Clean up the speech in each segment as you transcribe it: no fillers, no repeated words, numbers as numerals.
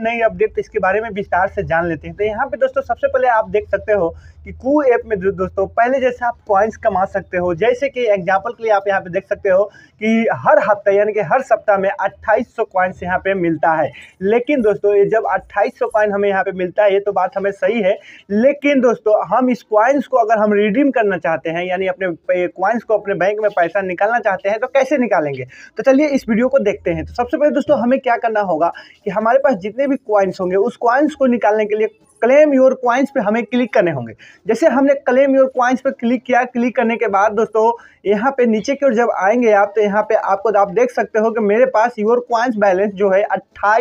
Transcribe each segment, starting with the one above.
नई अपडेट, तो इसके बारे में विस्तार से जान लेते हैं। तो यहाँ पे दोस्तों सबसे पहले आप देख सकते हो कि कू ऐप में दोस्तों पहले जैसे आप पॉइंट्स कमा सकते हो, जैसे कि एग्जांपल के लिए आप यहाँ पे देख सकते हो कि हर हफ्ते यानी कि हर सप्ताह में 2800 कॉइन्स यहाँ पे मिलता है। लेकिन दोस्तों ये जब 2800 कॉइन हमें यहाँ पे मिलता है, ये तो बात हमें सही है, लेकिन दोस्तों हम इस कॉइन्स को अगर हम रिडीम करना चाहते हैं, यानी अपने कॉइन्स को अपने बैंक में पैसा निकालना चाहते हैं, तो कैसे निकालेंगे? तो चलिए इस वीडियो को देखते हैं। तो सबसे पहले दोस्तों हमें क्या करना होगा कि हमारे पास जितने भी कॉइन्स होंगे उस कॉइन्स को निकालने के लिए क्लेम योर कॉइन्स पे हमें क्लिक करने होंगे। जैसे हमने क्लेम योर कॉइन्स पे क्लिक किया, क्लिक करने के बाद दोस्तों यहाँ पे नीचे की ओर जब आएंगे आप, तो यहाँ पे आप देख सकते हो कि मेरे पास योर कॉइन्स बैलेंस जो है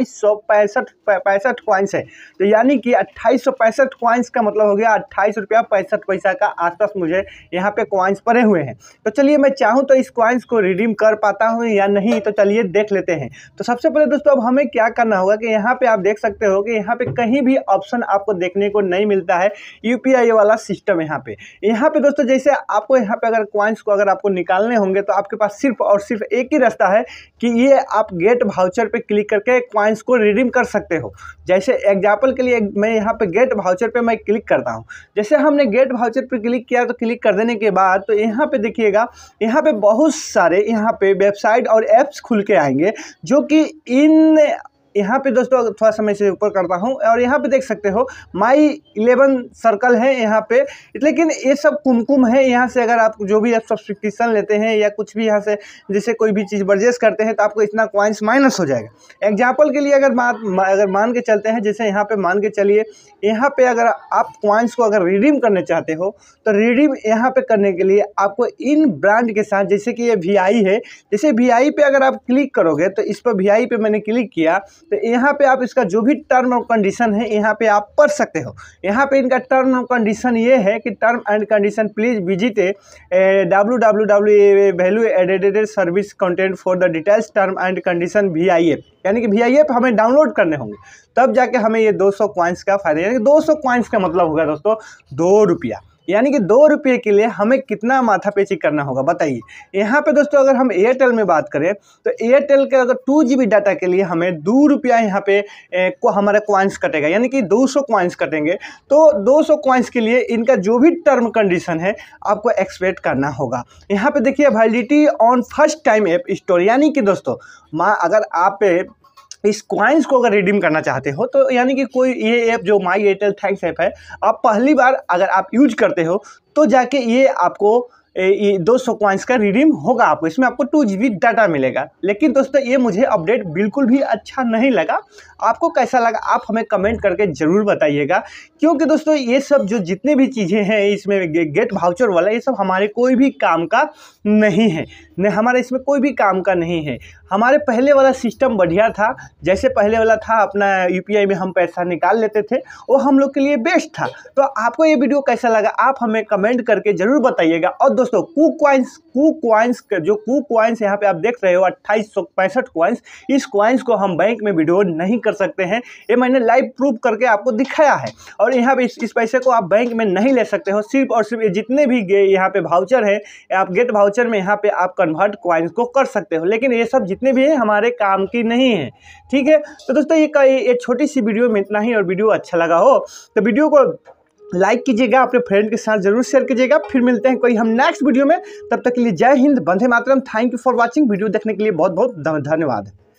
2865 कॉइन्स है। तो यानी कि 2865 कॉइन्स का मतलब हो गया 28 रुपया 65 पैसा का आसपास मुझे यहाँ पे कॉइन्स पड़े हुए हैं। तो चलिए मैं चाहूँ तो इस कॉइन्स को रिडीम कर पाता हूँ या नहीं, तो चलिए देख लेते हैं। तो सबसे पहले दोस्तों अब हमें क्या करना होगा कि यहाँ पे आप देख सकते हो कि यहाँ पे कहीं भी ऑप्शन आपको देखने को नहीं मिलता है यूपीआई वाला सिस्टम। यहाँ पे दोस्तों जैसे आपको यहाँ पे अगर कॉइन्स को अगर आपको निकालने होंगे तो आपके पास सिर्फ और सिर्फ एक ही रास्ता है कि ये आप गेट वाउचर पे क्लिक करके कॉइन्स को रिडीम कर सकते हो। जैसे एग्जांपल के लिए मैं यहाँ पे गेट वाउचर पे मैं क्लिक करता हूँ। जैसे हमने गेट वाउचर पे क्लिक किया, तो क्लिक कर देने के बाद तो यहाँ पे देखिएगा, यहाँ पे बहुत सारे यहाँ पे वेबसाइट और ऐप्स खुल के आएंगे, जो कि यहाँ पे दोस्तों थोड़ा सा मैं इसे ऊपर करता हूँ और यहाँ पे देख सकते हो माई 11 सर्कल है यहाँ पे, लेकिन ये सब कुमकुम है। यहाँ से अगर आप जो भी आप सब्सक्रिप्शन लेते हैं या कुछ भी यहाँ से जैसे कोई भी चीज़ परचेस करते हैं, तो आपको इतना कॉइन्स माइनस हो जाएगा। एग्जाम्पल के लिए अगर मान के चलते हैं, जैसे यहाँ पे मान के चलिए, यहाँ पे अगर आप कॉइन्स को अगर रिडीम करने चाहते हो, तो रिडीम यहाँ पे करने के लिए आपको इन ब्रांड के साथ, जैसे कि ये VI है, जैसे VI पे अगर आप क्लिक करोगे, तो इस पर VI पे मैंने क्लिक किया, तो यहाँ पे आप इसका जो भी टर्म और कंडीशन है यहाँ पे आप पढ़ सकते हो। यहाँ पे इनका टर्म और कंडीशन ये है कि term and condition please visit www value added service content for the details term and condition VI app, यानी कि VI ऐप हमें डाउनलोड करने होंगे, तब जाके हमें ये 200 कॉइन्स का फायदा। यानी कि 200 कॉइन्स का मतलब होगा दोस्तों 2 रुपया, यानी कि 2 रुपये के लिए हमें कितना माथापेची करना होगा बताइए। यहाँ पे दोस्तों अगर हम एयरटेल में बात करें, तो एयरटेल के अगर 2 GB डाटा के लिए हमें 2 रुपया यहाँ पे को हमारा कॉइन्स कटेगा, यानी कि 200 कॉइन्स कटेंगे। तो 200 कॉइन्स के लिए इनका जो भी टर्म कंडीशन है आपको एक्सपेक्ट करना होगा। यहाँ पे देखिए validity on first time app store, यानी कि दोस्तों अगर आप इस कॉइन्स को अगर रिडीम करना चाहते हो, तो यानी कि कोई ये ऐप जो माई एयरटेल थैंक्स ऐप है, आप पहली बार अगर आप यूज करते हो, तो जाके ये आपको 200 कॉइन्स का रिडीम होगा। आपको इसमें आपको 2 GB डाटा मिलेगा। लेकिन दोस्तों ये मुझे अपडेट बिल्कुल भी अच्छा नहीं लगा। आपको कैसा लगा आप हमें कमेंट करके ज़रूर बताइएगा, क्योंकि दोस्तों ये सब जो जितने भी चीज़ें हैं इसमें गेट वाउचर वाला, ये सब हमारे कोई भी काम का नहीं है, हमारे इसमें कोई भी काम का नहीं है। हमारे पहले वाला सिस्टम बढ़िया था, जैसे पहले वाला था अपना UPI में हम पैसा निकाल लेते थे, वो हम लोग के लिए बेस्ट था। तो आपको ये वीडियो कैसा लगा आप हमें कमेंट करके ज़रूर बताइएगा। और दोस्तों कू कॉइन्स यहाँ पे आप देख रहे हो 2865 कॉइन्स, इस कॉइन्स को हम बैंक में विड्रॉ नहीं कर सकते हैं, ये मैंने लाइव प्रूफ करके आपको दिखाया है। और यहाँ पे इस पैसे को आप बैंक में नहीं ले सकते हो, सिर्फ और सिर्फ जितने भी यहाँ पे वाउचर है, आप गेट वाउचर में यहाँ पे आप कन्वर्ट कॉइन्स को कर सकते हो, लेकिन ये सब जितने भी हैं हमारे काम की नहीं है। ठीक है, तो दोस्तों ये छोटी सी वीडियो में इतना ही। और वीडियो अच्छा लगा हो तो वीडियो को लाइक कीजिएगा, अपने फ्रेंड के साथ जरूर शेयर कीजिएगा। फिर मिलते हैं कोई हम नेक्स्ट वीडियो में, तब तक के लिए जय हिंद, वंदे मातरम। Thank you for watching. Video देखने के लिए बहुत बहुत धन्यवाद।